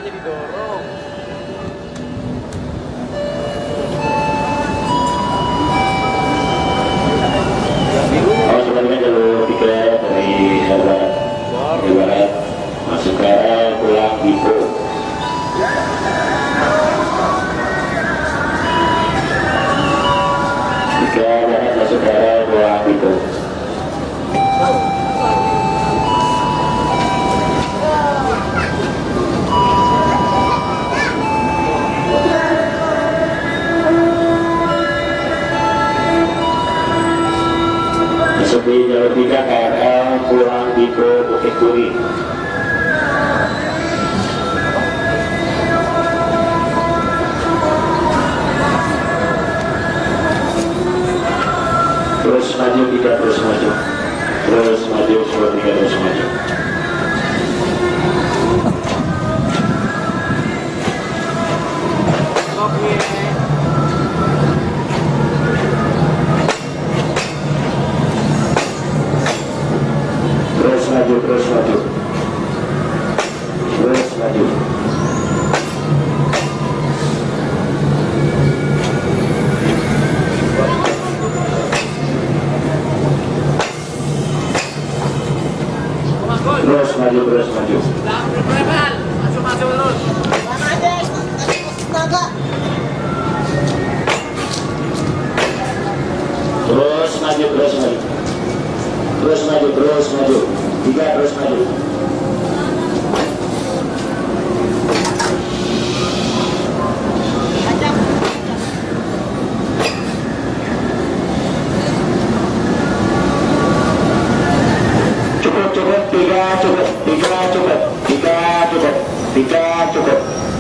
aja didorong. Oh, sebenarnya jalur 3 dari barat masuk ke L pulang Ipo. Tiga barat masuk ke L pulang Ipo. Masuk di jalur 3 KRL pulang Ipo Bukit Duri. Terus maju 3 terus maju. Terus maju 3 terus maju. Oke. Terus maju, terus maju. Terus maju. Terus maju, terus maju. Masuk terus. Terus maju, terus maju. Terus maju, terus maju. 3 terus maju. Cukup, cukup, 3 cukup, 3 cukup, 3 cukup, 3 cukup.